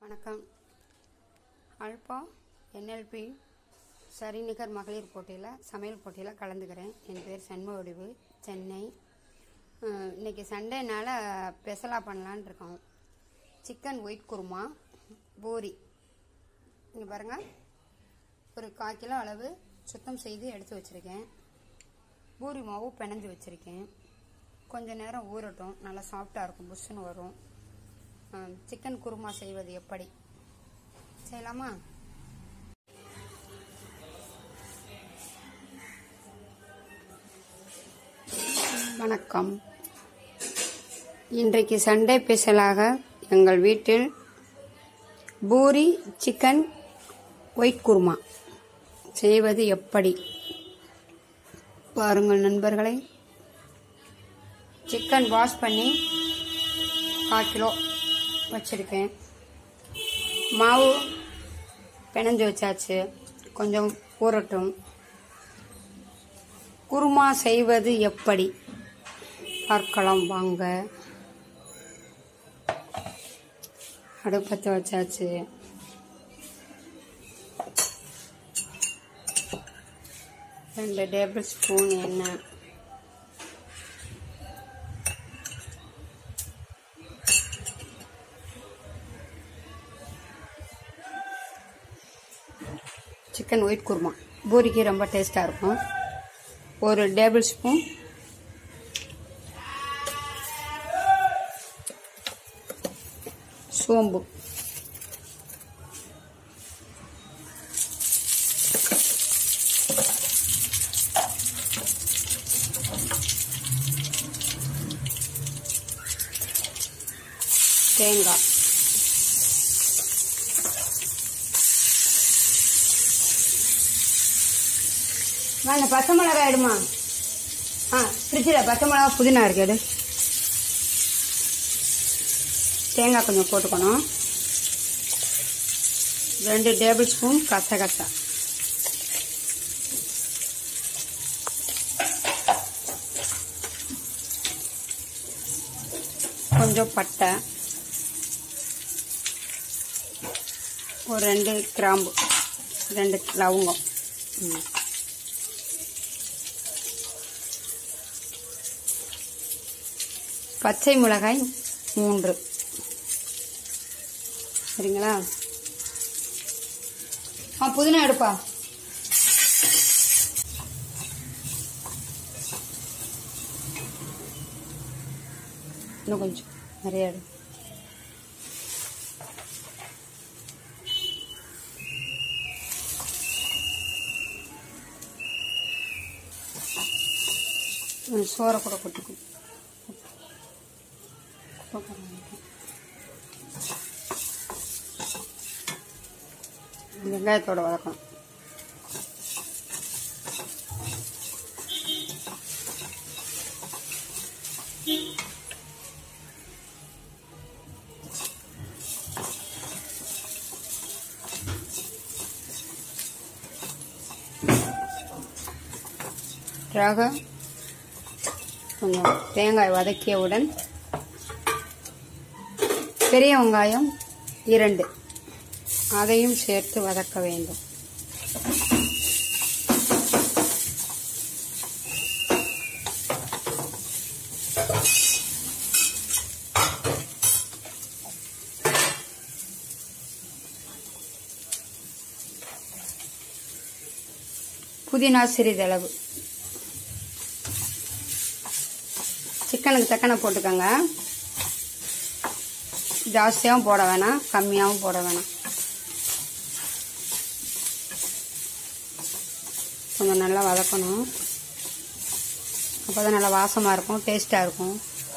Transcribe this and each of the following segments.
வணக்கம். Alpha NLP சரிநிகர் மகளிர் போட்டியில் சமையல் போட்டியில் கலந்துக்கிறேன். என் பேர் சண்முகவடிவு, சென்னை. இன்றைக்கி சண்டேனால் ஸ்பெஷலாக பண்ணலான் இருக்கோம். Chicken white kurma, puri. இங்கே பாருங்கள், ஒரு 1/4 கிலோ அளவு சுத்தம் செய்து எடுத்து வச்சுருக்கேன். பூரி மாவு பிணைஞ்சு வச்சுருக்கேன். கொஞ்சம் நேரம் ஊறட்டும், நல்லா சாஃப்டாக இருக்கும், புஷ்ஷுன்னு வரும். சிக்கன் குருமா செய்வது எப்படி செய்யலாமா? வணக்கம். இன்றைக்கு சண்டே ஸ்பெஷலாக எங்கள் வீட்டில் பூரி சிக்கன் ஒயிட் குருமா செய்வது எப்படி பாருங்கள் நண்பர்களே. சிக்கன் வாஷ் பண்ணி 1/4 கிலோ வச்சிருக்கேன். மாவு பிணைஞ்சு வச்சாச்சு, கொஞ்சம் ஊறட்டும். குருமா செய்வது எப்படி பார்க்கலாம் வாங்க. அடுப்பத்தை வச்சாச்சு. ரெண்டு டேபிள் ஸ்பூன் எண்ணெய், சிக்கன் ஒயிட் குருமா பூரிக்கு ரொம்ப டேஸ்டாக இருக்கும். ஒரு டேபிள் ஸ்பூன் சோம்பு, தேங்காய், இந்த பச்சை மிளகாய் எடுமா. ஃப்ரிட்ஜில் பச்சை மிளகா புதினா இருக்கு, எடு. தேங்காய் கொஞ்சம் போட்டுக்கணும். 2 டேபிள் ஸ்பூன் கசகசா, கொஞ்சம் பட்டை, ஒரு 2 கிராம்பு, 2 லவங்கம், பச்சை மிளகாய் 3. சரிங்களா? புதினா எடுப்பா. இன்னும் கொஞ்சம் நிறைய எடு. சோறை கூட கொட்டிக்கும். வெங்காயத்தோட வதக்கணும். கொஞ்சம் தேங்காய் வதக்கியவுடன் பெரிய வெங்காயம் 2, அதையும் சேர்த்து வதக்க வேண்டும். புதினா சிறிதளவு. சிக்கனுக்கு தக்கன போட்டுக்கோங்க. ஜாஸ்தியாகவும் போட வேணாம், கம்மியாகவும் போட வேணாம். கொஞ்சம் நல்லா வதக்கணும். அப்போ தான் நல்லா வாசமாக இருக்கும், டேஸ்ட்டாக இருக்கும்.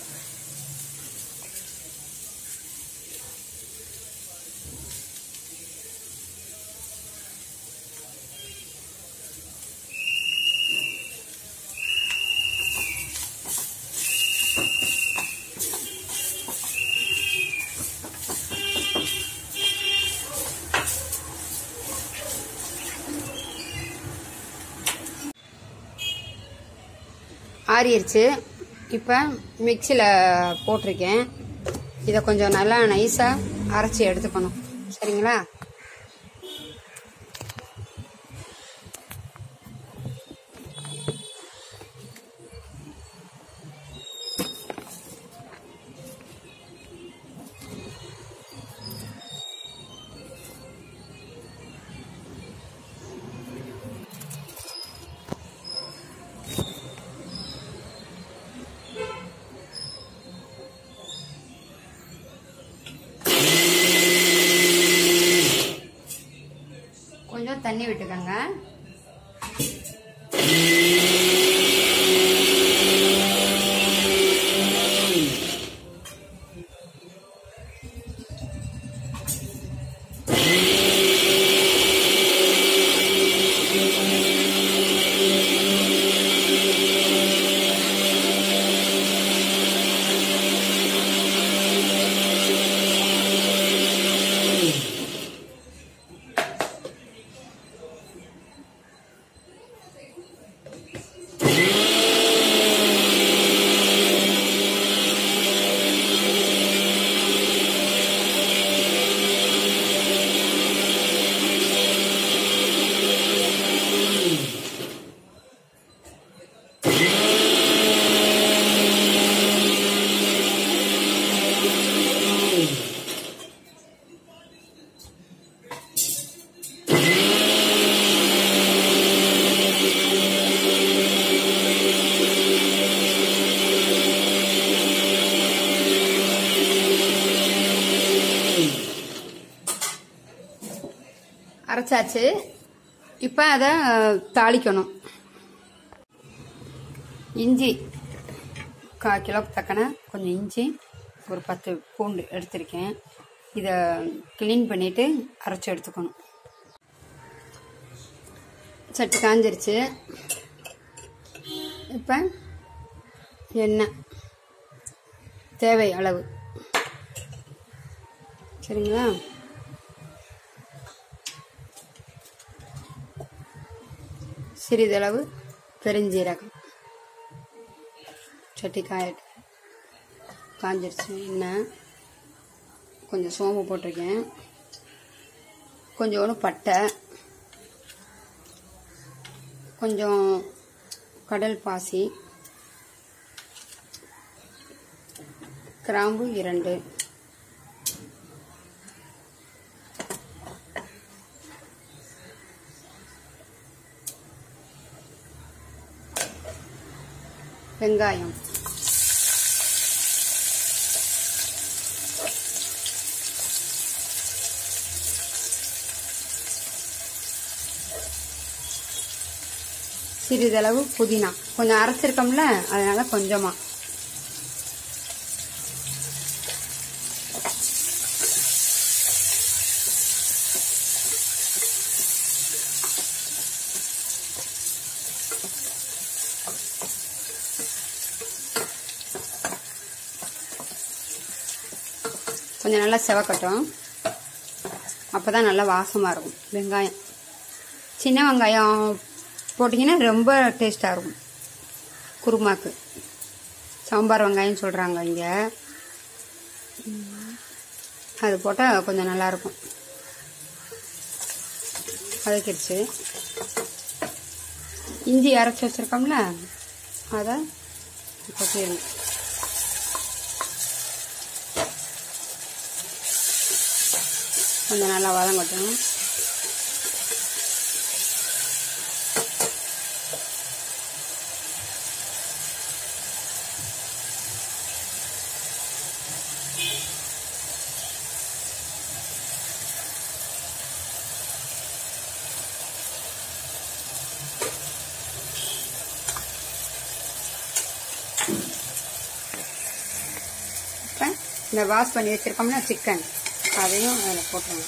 ஆறிடுச்சு. இப்போ மிக்சியில் போட்டிருக்கேன். இதை கொஞ்சம் நல்லா நைஸாக அரைச்சி எடுத்துக்கணும். சரிங்களா? கொஞ்சம் தண்ணி விட்டுக்கோங்க. அரைச்சாச்சு. இப்போ அதை தாளிக்கணும். இஞ்சி 1/4 கிலோ தக்கன கொஞ்சம் இஞ்சி, ஒரு 10 பூண்டு எடுத்திருக்கேன். இதை க்ளீன் பண்ணிவிட்டு அரைச்சி எடுத்துக்கணும். சட்டி காஞ்சிருச்சு. இப்போ எண்ணெய் தேவை அளவு, சரிங்களா? சிறிதளவு பெருஞ்சீரகம். சட்டி காஞ்சிருச்சு. எண்ணெய் கொஞ்சம் சோம்பு போட்டிருக்கேன், கொஞ்சோண்டு பட்டை, கொஞ்சம் கடல் பாசி, கிராம்பு 2, வெங்காயம், சிறிதளவு புதினா. கொஞ்சம் அரைச்சிருக்கோம்ல, அதனால கொஞ்சமா. கொஞ்சம் நல்லா செவக்கட்டும், அப்போதான் நல்லா வாசமாக இருக்கும். வெங்காயம், சின்ன வெங்காயம் போட்டிங்கன்னா ரொம்ப டேஸ்ட்டாக இருக்கும் குருமாக்கு. சாம்பார் வெங்காயம் சொல்கிறாங்க இங்கே, அது போட்டால் கொஞ்சம் நல்லாயிருக்கும். வதக்கிடுச்சு. இஞ்சி அரைச்சி வச்சுருக்கோம்ல, அதை கொட்டிடணும். கொஞ்சம் நல்லா வதங்கட்டும். இந்த வாஷ் பண்ணி வச்சிருக்கோம்னா சிக்கன், அதையும் அதில் போட்டுருங்க.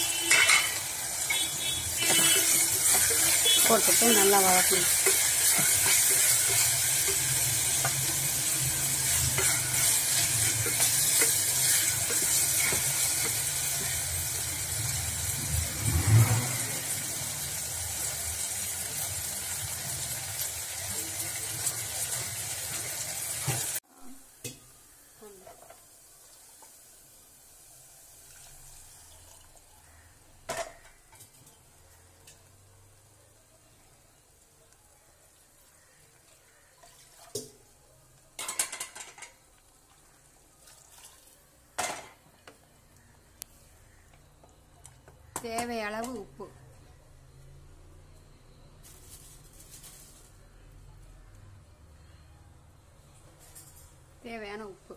போட்டுட்டு நல்லா வதக்கணும். தேவையளவு உப்பு. தேவையான உப்பு.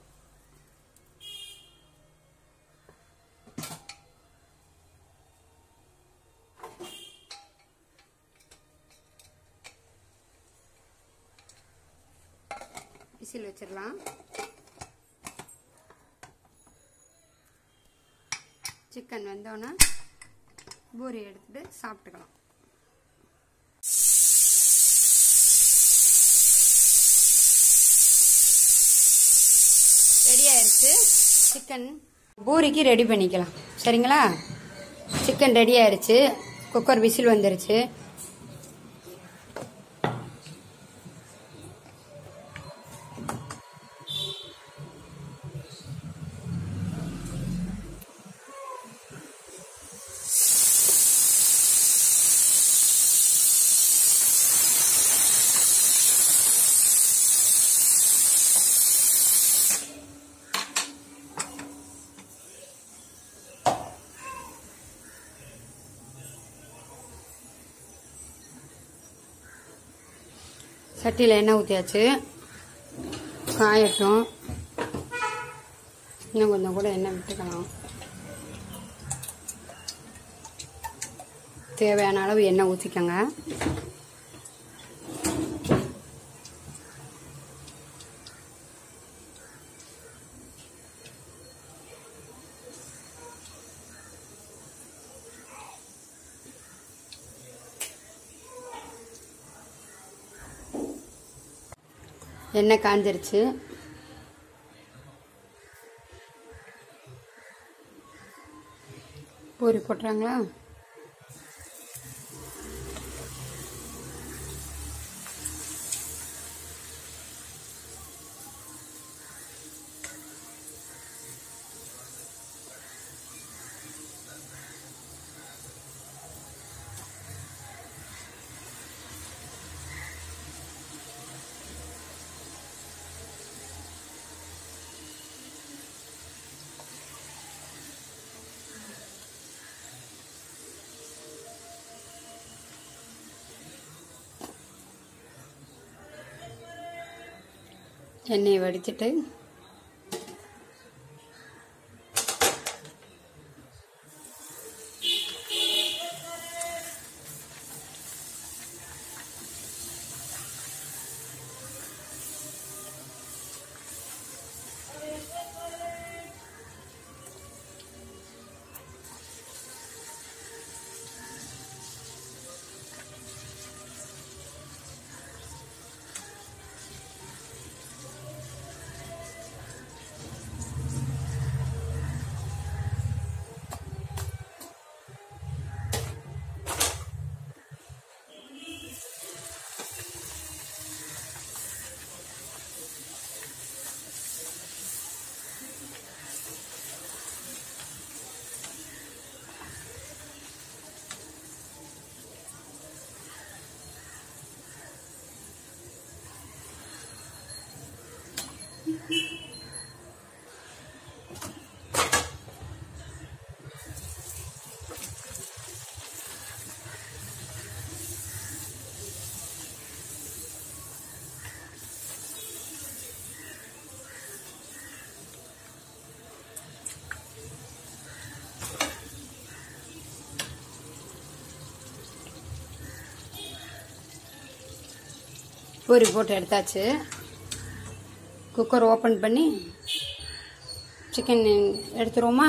விசில் வச்சிடலாம். சிக்கன் வெந்தோன்னா பூரி எடுத்துட்டு சாப்பிட்டுக்கலாம். ரெடி ஆயிடுச்சு சிக்கன். பூரிக்கு ரெடி பண்ணிக்கலாம். சரிங்களா? சிக்கன் ரெடி ஆயிடுச்சு. குக்கர் விசில் வந்துருச்சு. சட்டியில் எண்ணெய் ஊற்றியாச்சு. காயட்டும். இன்னும் கொஞ்சம் கூட எண்ணெய் விட்டுக்கலாம். தேவையான அளவு எண்ணெய் ஊற்றிக்கோங்க. எண்ணெய் காஞ்சிருச்சு. பூரி போட்டுறாங்களா? எண்ணெயை வடிச்சிட்டு பூரி போட்டு எடுத்தாச்சு. குக்கர் ஓப்பன் பண்ணி சிக்கன் எடுத்துருவோமா?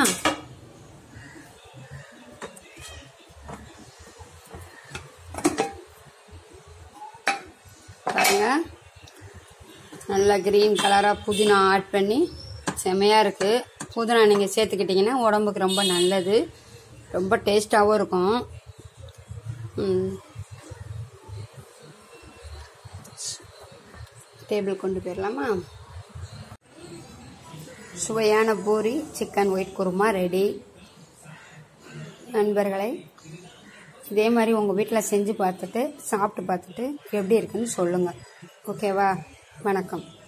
பாருங்க, நல்லா கிரீன் கலராக புதினா ஆட் பண்ணி செமையாக இருக்குது. புதினா நீங்கள் சேர்த்துக்கிட்டிங்கன்னா உடம்புக்கு ரொம்ப நல்லது, ரொம்ப டேஸ்ட்டாகவும் இருக்கும். டேபிள் கொண்டு போயிடலாமா? சுவையான puri chicken white kurma ready. நண்பர்களை, இதே மாதிரி உங்கள் வீட்டில் செஞ்சு பார்த்துட்டு சாப்பிட்டு பார்த்துட்டு எப்படி இருக்குன்னு சொல்லுங்கள். ஓகேவா? வணக்கம்.